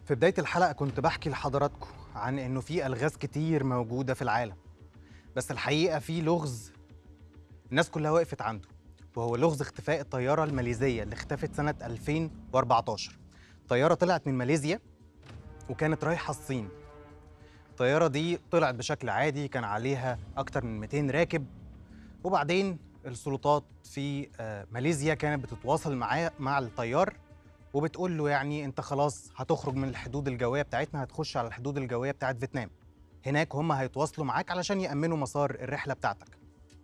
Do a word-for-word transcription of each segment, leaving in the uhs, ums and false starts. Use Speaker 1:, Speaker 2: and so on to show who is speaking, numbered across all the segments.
Speaker 1: في بداية الحلقة كنت بحكي لحضراتكم عن إنه في ألغاز كتير موجودة في العالم، بس الحقيقة في لغز الناس كلها وقفت عنده، وهو لغز اختفاء الطيارة الماليزية اللي اختفت سنة ألفين وأربعتاشر. طيارة طلعت من ماليزيا وكانت رايحة الصين. الطيارة دي طلعت بشكل عادي، كان عليها أكتر من مئتين راكب، وبعدين السلطات في آه، ماليزيا كانت بتتواصل معاه مع الطيار وبتقول له يعني انت خلاص هتخرج من الحدود الجويه بتاعتنا، هتخش على الحدود الجويه بتاعت فيتنام. هناك هم هيتواصلوا معاك علشان يأمنوا مسار الرحله بتاعتك.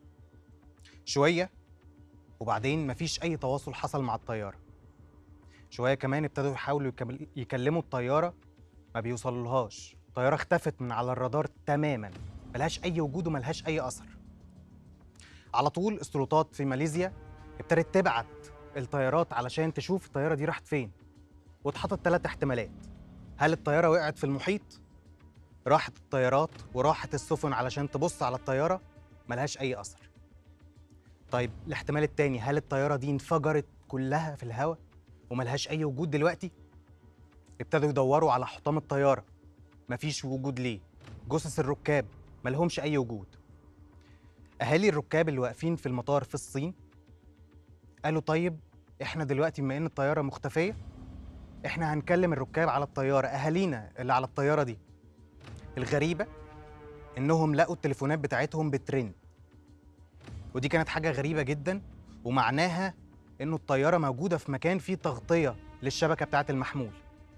Speaker 1: شويه وبعدين مفيش اي تواصل حصل مع الطياره. شويه كمان ابتدوا يحاولوا يكمل- يكلموا الطياره، ما بيوصلولهاش. الطياره اختفت من على الرادار تماما، ملهاش اي وجود وملهاش اي اثر. على طول السلطات في ماليزيا ابتدت تبعت الطيارات علشان تشوف الطياره دي راحت فين، واتحطت ثلاث احتمالات. هل الطياره وقعت في المحيط؟ راحت الطيارات وراحت السفن علشان تبص على الطياره، ملهاش اي اثر. طيب الاحتمال التاني، هل الطياره دي انفجرت كلها في الهواء وملهاش اي وجود دلوقتي؟ ابتدوا يدوروا على حطام الطياره، مفيش وجود ليه. جثث الركاب ملهمش اي وجود. اهالي الركاب اللي واقفين في المطار في الصين قالوا طيب احنا دلوقتي بما ان الطياره مختفيه، احنا هنكلم الركاب على الطياره، اهالينا اللي على الطياره دي. الغريبه انهم لقوا التليفونات بتاعتهم بترن، ودي كانت حاجه غريبه جدا، ومعناها انه الطياره موجوده في مكان فيه تغطيه للشبكه بتاعه المحمول.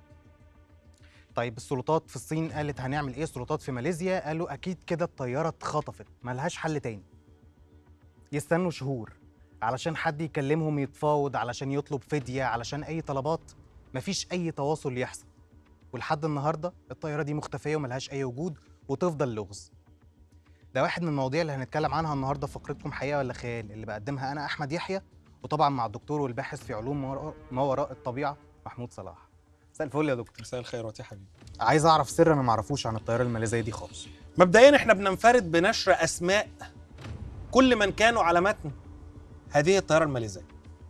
Speaker 1: طيب السلطات في الصين قالت هنعمل ايه؟ السلطات في ماليزيا قالوا اكيد كده الطياره اتخطفت، ملهاش حل تاني. يستنوا شهور علشان حد يكلمهم يتفاوض، علشان يطلب فديه، علشان اي طلبات، مفيش اي تواصل يحصل. ولحد النهارده الطياره دي مختفيه وملهاش اي وجود وتفضل لغز. ده واحد من المواضيع اللي هنتكلم عنها النهارده في فقرتكم حقيقه ولا خيال، اللي بقدمها انا احمد يحيى، وطبعا مع الدكتور والباحث في علوم ما وراء- ما وراء الطبيعه محمود صلاح. مساء الفل يا دكتور.
Speaker 2: مساء الخيرات يا حبيبي.
Speaker 1: عايز اعرف سر انا ما اعرفوش عن الطياره الماليزيه دي خالص.
Speaker 2: مبدئيا احنا بننفرد بنشر اسماء كل من كانوا على متن هذه الطياره الماليزيه.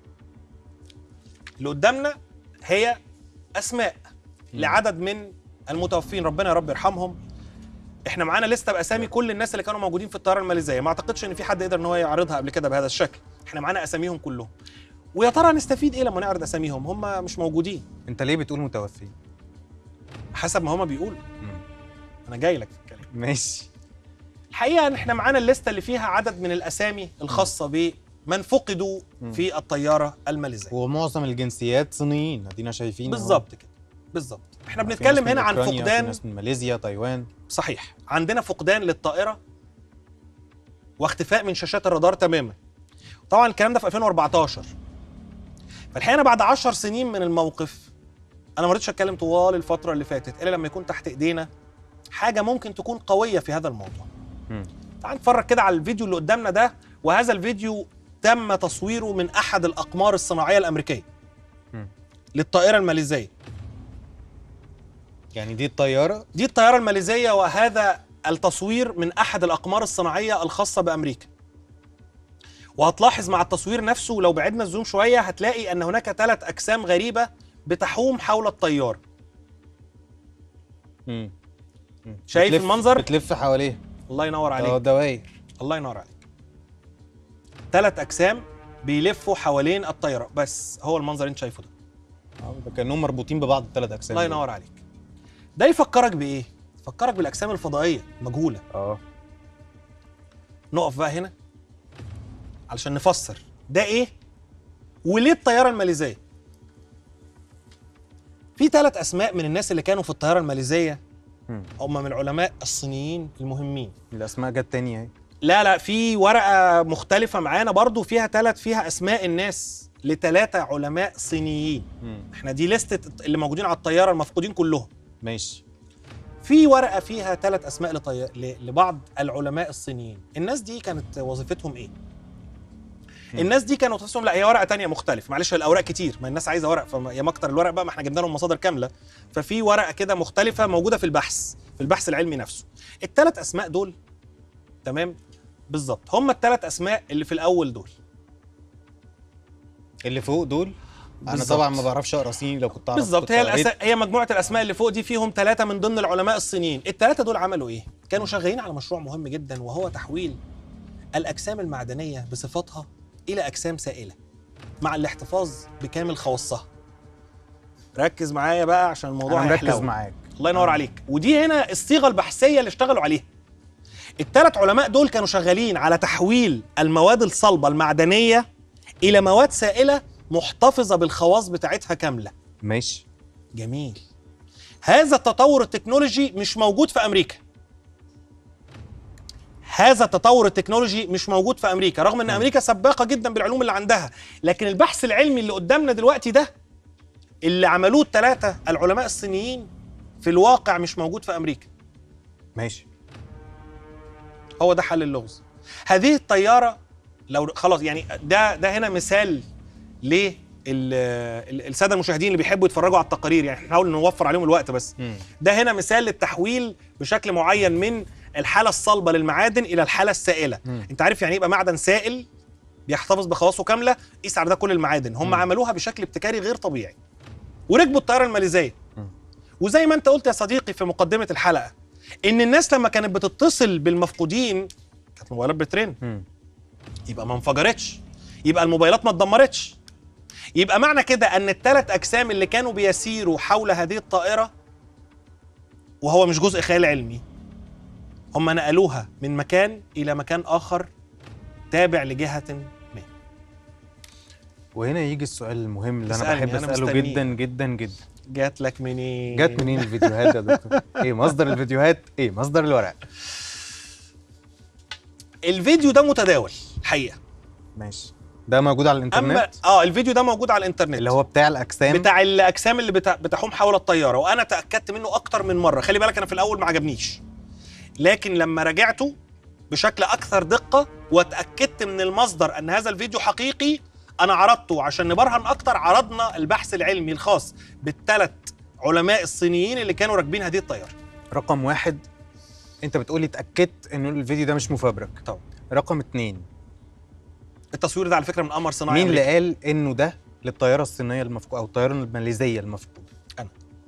Speaker 2: اللي قدامنا هي اسماء لعدد من المتوفين، ربنا يا رب يرحمهم. احنا معانا لسته باسامي كل الناس اللي كانوا موجودين في الطياره الماليزيه، ما اعتقدش ان في حد يقدر ان هو يعرضها قبل كده بهذا الشكل. احنا معانا اساميهم كلهم. ويا ترى هنستفيد ايه لما نعرض اساميهم؟ هم مش موجودين.
Speaker 1: انت ليه بتقول متوفين؟
Speaker 2: حسب ما هم بيقولوا. انا جاي لك في الكلام.
Speaker 1: ماشي.
Speaker 2: الحقيقه ان احنا معانا الليسته اللي فيها عدد من الاسامي الخاصه بمن فقدوا في الطياره الماليزيه.
Speaker 1: ومعظم الجنسيات صينيين، ادينا شايفين.
Speaker 2: بالظبط كده، بالظبط. احنا بنتكلم هنا عن فقدان.
Speaker 1: ناس من ماليزيا، تايوان.
Speaker 2: صحيح، عندنا فقدان للطائره واختفاء من شاشات الرادار تماما. طبعا الكلام ده في ألفين وأربعتاشر. فالحقيقه أنا بعد عشر سنين من الموقف، انا ما رضيتش اتكلم طوال الفتره اللي فاتت الا لما يكون تحت ايدينا حاجه ممكن تكون قويه في هذا الموضوع.
Speaker 1: مم.
Speaker 2: تعال نتفرج كده على الفيديو اللي قدامنا ده، وهذا الفيديو تم تصويره من احد الاقمار الصناعيه الامريكيه
Speaker 1: مم.
Speaker 2: للطائره الماليزيه.
Speaker 1: يعني دي الطياره
Speaker 2: دي الطياره الماليزيه، وهذا التصوير من احد الاقمار الصناعيه الخاصه بامريكا. وهتلاحظ مع التصوير نفسه لو بعدنا الزوم شويه هتلاقي ان هناك ثلاث اجسام غريبه بتحوم حول الطياره.
Speaker 1: مم.
Speaker 2: شايف
Speaker 1: بتلف
Speaker 2: المنظر؟
Speaker 1: بتلف حواليه.
Speaker 2: الله ينور
Speaker 1: اه
Speaker 2: عليك.
Speaker 1: دواير.
Speaker 2: الله ينور عليك. ثلاث اجسام بيلفوا حوالين الطياره، بس هو المنظر اللي انت شايفه ده.
Speaker 1: اه كانهم مربوطين ببعض الثلاث اجسام.
Speaker 2: الله ينور عليك. ده يفكرك بايه؟ يفكرك بالاجسام الفضائيه المجهوله.
Speaker 1: اه
Speaker 2: نقف بقى هنا علشان نفسر ده ايه وليه الطياره الماليزيه. في ثلاث اسماء من الناس اللي كانوا في الطياره الماليزيه،
Speaker 1: مم.
Speaker 2: هم من العلماء الصينيين المهمين.
Speaker 1: الاسماء جت تاني اهي.
Speaker 2: لا لا، في ورقه مختلفه معانا برضو فيها ثلاث فيها اسماء الناس لثلاثه علماء صينيين.
Speaker 1: مم.
Speaker 2: احنا دي لستة اللي موجودين على الطياره المفقودين كلهم.
Speaker 1: ماشي.
Speaker 2: في ورقه فيها ثلاث اسماء لطي... ل... لبعض العلماء الصينيين. الناس دي كانت وظيفتهم ايه؟
Speaker 1: مم.
Speaker 2: الناس دي كانوا وظيفتهم، لا هي ورقه تانية مختلف، معلش الاوراق كتير، ما الناس عايزه ورق، فيا مكتر الورق بقى، ما احنا جبنا لهم مصادر كامله. ففي ورقه كده مختلفه موجوده في البحث في البحث العلمي نفسه. الثلاث اسماء دول تمام بالظبط هم الثلاث اسماء اللي في الاول دول.
Speaker 1: اللي فوق دول انا
Speaker 2: بالظبط.
Speaker 1: طبعا ما بعرفش اقرا صيني، لو كنت اعرف
Speaker 2: بالظبط.
Speaker 1: كنت
Speaker 2: هي
Speaker 1: قريت.
Speaker 2: الأس... هي مجموعه الاسماء اللي فوق دي فيهم ثلاثه من ضمن العلماء الصينيين. الثلاثه دول عملوا ايه؟ كانوا شغالين على مشروع مهم جدا، وهو تحويل الاجسام المعدنيه بصفتها الى اجسام سائله مع الاحتفاظ بكامل خواصها. ركز معايا بقى عشان الموضوع
Speaker 1: انا مركز
Speaker 2: هيحلو.
Speaker 1: معاك.
Speaker 2: الله ينور عليك. ودي هنا الصيغه البحثيه اللي اشتغلوا عليها. الثلاث علماء دول كانوا شغالين على تحويل المواد الصلبه المعدنيه الى مواد سائله محتفظه بالخواص بتاعتها كامله.
Speaker 1: ماشي.
Speaker 2: جميل. هذا التطور التكنولوجي مش موجود في امريكا. هذا التطور التكنولوجي مش موجود في امريكا، رغم ان امريكا سباقه جدا بالعلوم اللي عندها، لكن البحث العلمي اللي قدامنا دلوقتي ده اللي عملوه الثلاثه العلماء الصينيين في الواقع مش موجود في امريكا.
Speaker 1: ماشي.
Speaker 2: هو ده حل اللغز. هذه الطياره لو خلاص يعني ده ده هنا مثال ليه الساده المشاهدين اللي بيحبوا يتفرجوا على التقارير، يعني نحاول نوفر عليهم الوقت بس. م. ده هنا مثال للتحويل بشكل معين من الحاله الصلبه للمعادن الى الحاله السائله. م. انت عارف يعني ايه يبقى معدن سائل بيحتفظ بخواصه كامله؟ قيس على ده كل المعادن. هم م. عملوها بشكل ابتكاري غير طبيعي وركبوا الطياره الماليزيه. م. وزي ما انت قلت يا صديقي في مقدمه الحلقه ان الناس لما كانت بتتصل بالمفقودين كانت الموبايلات بترن. م. يبقى ما انفجرتش، يبقى الموبايلات ما اتدمرتش. يبقى معنى كده ان الثلاث اجسام اللي كانوا بيسيروا حول هذه الطائره، وهو مش جزء خيال علمي، هم نقلوها من مكان الى مكان اخر تابع لجهه ما.
Speaker 1: وهنا يجي السؤال المهم اللي انا
Speaker 2: اسألني،
Speaker 1: بحب
Speaker 2: أنا
Speaker 1: اساله
Speaker 2: مستنيه.
Speaker 1: جدا جدا جدا.
Speaker 2: جات لك منين؟
Speaker 1: جات منين الفيديوهات يا دكتور؟ ايه مصدر الفيديوهات؟ ايه مصدر الورق؟
Speaker 2: الفيديو ده متداول الحقيقه.
Speaker 1: ماشي. ده موجود على الانترنت؟
Speaker 2: أما اه الفيديو ده موجود على الانترنت،
Speaker 1: اللي هو بتاع الاجسام،
Speaker 2: بتاع الاجسام اللي بتا... بتحوم حول الطياره، وانا تاكدت منه اكتر من مره. خلي بالك انا في الاول ما عجبنيش، لكن لما راجعته بشكل اكثر دقه واتاكدت من المصدر ان هذا الفيديو حقيقي، انا عرضته عشان نبرهن اكتر. عرضنا البحث العلمي الخاص بالثلاث علماء الصينيين اللي كانوا راكبين هذه الطياره.
Speaker 1: رقم واحد، انت بتقولي اتاكدت انه الفيديو ده مش مفبرك.
Speaker 2: طبعا.
Speaker 1: رقم اتنين،
Speaker 2: التصوير ده على فكره من قمر صناعي.
Speaker 1: مين اللي قال انه ده للطياره الصينيه المفقوده او الطياره الماليزيه المفقوده؟
Speaker 2: انا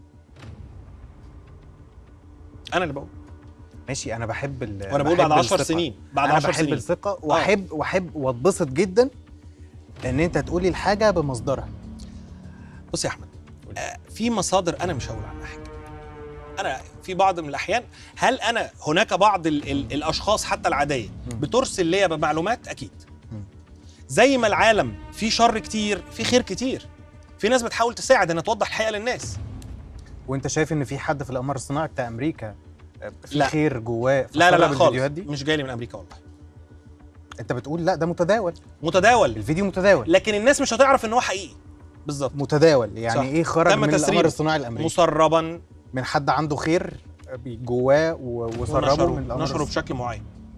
Speaker 2: انا اللي بقول.
Speaker 1: ماشي. انا بحب ال
Speaker 2: وانا بقول بعد عشر سنين، بعد عشر سنين
Speaker 1: انا بحب الثقه، واحب آه. واحب واتبسط جدا ان انت تقولي الحاجه بمصدرها.
Speaker 2: بص يا احمد، آه في مصادر انا مش هقول عنها حاجه. انا في بعض من الاحيان، هل انا هناك بعض ال ال الاشخاص حتى العاديه بترسل ليا بمعلومات؟ اكيد. زي ما العالم فيه شر كتير في خير كتير، في ناس بتحاول تساعد انها توضح الحقيقه للناس.
Speaker 1: وانت شايف ان في حد في القمر الصناعي بتاع امريكا في
Speaker 2: لا.
Speaker 1: خير جواه؟
Speaker 2: لا لا لا خالص دي؟ مش جاي لي من امريكا والله.
Speaker 1: انت بتقول لا ده متداول.
Speaker 2: متداول
Speaker 1: الفيديو متداول،
Speaker 2: لكن الناس مش هتعرف ان هو حقيقي. بالظبط.
Speaker 1: متداول يعني صح. ايه خرج من القمر الصناعي الامريكي
Speaker 2: مسربا
Speaker 1: من حد عنده خير جواه وسربه من القمر،
Speaker 2: نشره بشكل معين.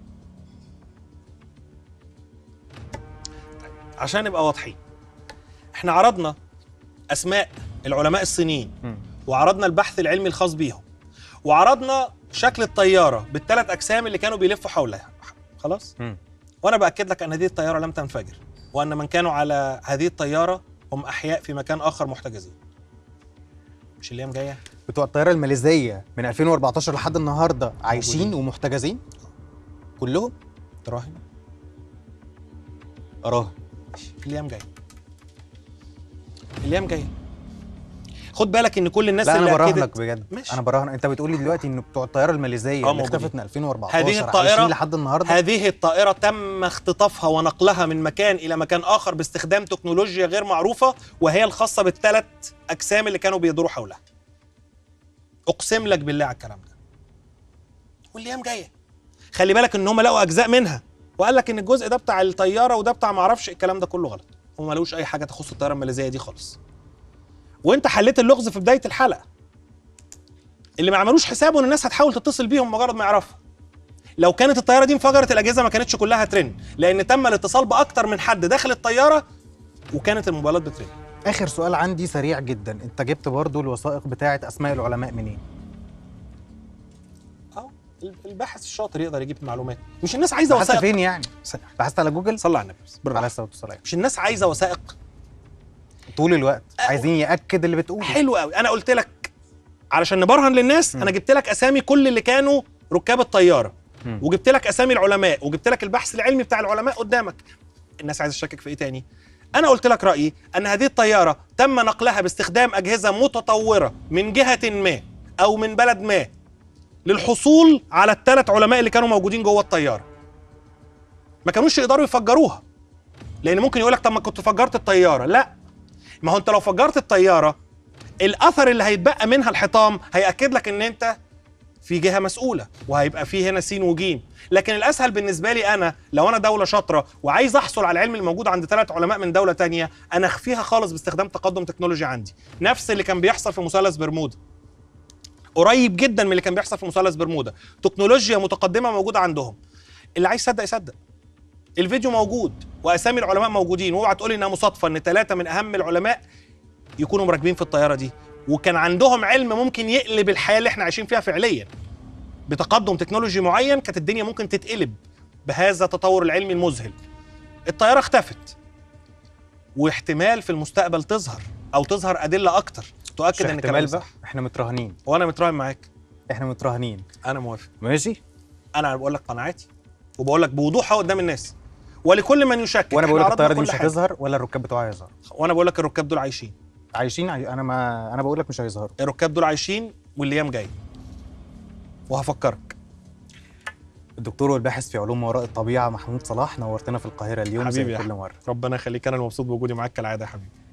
Speaker 2: عشان نبقى واضحين، احنا عرضنا اسماء العلماء الصينيين، م. وعرضنا البحث العلمي الخاص بيهم، وعرضنا شكل الطياره بالثلاث اجسام اللي كانوا بيلفوا حولها. خلاص. م. وانا باكد لك ان هذه الطياره لم تنفجر، وان من كانوا على هذه الطياره هم احياء في مكان اخر محتجزين. مش الايام جايه؟
Speaker 1: بتوع الطياره الماليزيه من ألفين وأربعتاشر لحد النهارده عايشين موجودين ومحتجزين كلهم؟
Speaker 2: تراهن؟
Speaker 1: اراهن.
Speaker 2: الايام جايه، الايام جايه. خد بالك ان كل الناس
Speaker 1: لا
Speaker 2: اللي
Speaker 1: انا براهنك بجد.
Speaker 2: ماشي.
Speaker 1: انا براهن. انت بتقول لي دلوقتي ان بتوع الطياره الماليزيه اللي اختفت من ألفين وأربعتاشر
Speaker 2: هذه الطائره
Speaker 1: عايشين لحد النهارده.
Speaker 2: هذه الطائره تم اختطافها ونقلها من مكان الى مكان اخر باستخدام تكنولوجيا غير معروفه، وهي الخاصه بالثلاث اجسام اللي كانوا بيدوروا حولها. اقسم لك بالله على الكلام ده. والايام جايه. خلي بالك ان هم لقوا اجزاء منها وقال لك ان الجزء ده بتاع الطياره وده بتاع ما اعرفش. الكلام ده كله غلط. هم ما لقوش اي حاجه تخص الطياره الماليزيه دي خالص. وانت حليت اللغز في بدايه الحلقه. اللي ما عملوش حسابه ان الناس هتحاول تتصل بيهم مجرد ما يعرفها. لو كانت الطياره دي انفجرت الاجهزه ما كانتش كلها ترن، لان تم الاتصال باكتر من حد داخل الطياره وكانت الموبايلات بترن.
Speaker 1: اخر سؤال عندي سريع جدا، انت جبت برضو الوثائق بتاعه اسماء العلماء منين؟
Speaker 2: اه الباحث الشاطر يقدر يجيب معلومات. مش الناس عايزه وثائق.
Speaker 1: بحثت فين يعني؟ بحثت على جوجل؟
Speaker 2: صلى على النبي
Speaker 1: عليه الصلاه والسلام.
Speaker 2: مش الناس عايزه وثائق.
Speaker 1: طول الوقت عايزين ياكد اللي بتقوله.
Speaker 2: حلو قوي. انا قلت لك علشان نبرهن للناس، م. انا جبت لك اسامي كل اللي كانوا ركاب الطياره، م. وجبت لك اسامي العلماء، وجبت لك البحث العلمي بتاع العلماء قدامك. الناس عايزه تشكك في ايه تاني؟ انا قلت لك رايي ان هذه الطياره تم نقلها باستخدام اجهزه متطوره من جهه ما او من بلد ما للحصول على الثلاث علماء اللي كانوا موجودين جوه الطياره. ما كانوش يقدروا يفجروها، لان ممكن يقول لك طب ما كنت فجرت الطياره. لا، ما هو انت لو فجرت الطياره الاثر اللي هيتبقى منها الحطام هياكد لك ان انت في جهه مسؤوله، وهيبقى في هنا سين وجيم. لكن الاسهل بالنسبه لي انا لو انا دوله شاطره وعايز احصل على العلم الموجود عند ثلاث علماء من دوله تانية، انا اخفيها خالص باستخدام تقدم تكنولوجي عندي، نفس اللي كان بيحصل في مثلث برمودا، قريب جدا من اللي كان بيحصل في مثلث برمودا. تكنولوجيا متقدمه موجوده عندهم. اللي عايز يصدق يصدق، الفيديو موجود واسامي العلماء موجودين، واوعى تقولي انها مصادفه ان ثلاثه من اهم العلماء يكونوا مراكبين في الطياره دي وكان عندهم علم ممكن يقلب الحياه اللي احنا عايشين فيها فعليا. بتقدم تكنولوجي معين كانت الدنيا ممكن تتقلب بهذا التطور العلمي المذهل. الطياره اختفت، واحتمال في المستقبل تظهر او تظهر ادله اكتر تؤكد ان
Speaker 1: الكلام صح. احنا متراهنين،
Speaker 2: وانا متراهن معاك.
Speaker 1: احنا متراهنين.
Speaker 2: انا موافق.
Speaker 1: ماشي.
Speaker 2: انا بقول لك قناعاتي وبقول لك بوضوح قدام الناس ولكل من يشكك.
Speaker 1: وانا بقول لك الطياره دي مش هتظهر ولا الركاب بتوعها هيظهر.
Speaker 2: وانا بقول لك الركاب دول عايشين
Speaker 1: عايشين. انا ما انا بقول لك مش هيظهروا.
Speaker 2: الركاب دول عايشين والايام جايه، وهفكرك.
Speaker 1: الدكتور والباحث في علوم ما وراء الطبيعه محمود صلاح، نورتنا في القاهره اليوم
Speaker 2: حبيبي
Speaker 1: زي كل مره.
Speaker 2: ربنا يخليك، انا المبسوط بوجودي معاك كالعاده يا حبيبي.